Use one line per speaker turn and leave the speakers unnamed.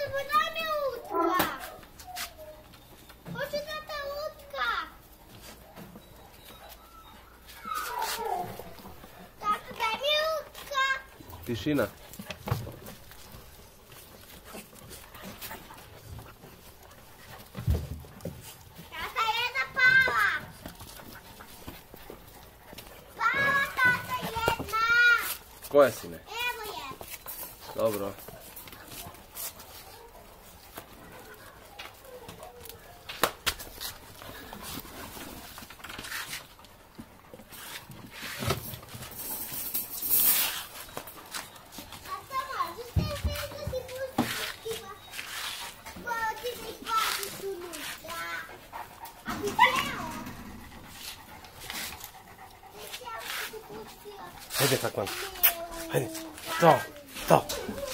daj mi łódka. Proszę, tata, łódka. Tata, daj mi łódka.
Tišina.
Tata, jedna pala. Pala, tata, jedna.
Koja sine?
Evo je.
Dobro.
Tata, možeš te da ti pustiš pa ti da ih baciš unutra. A bi htjeo? Bi htjeo da ti pustio.
Hajde, Fakman. Hajde. To.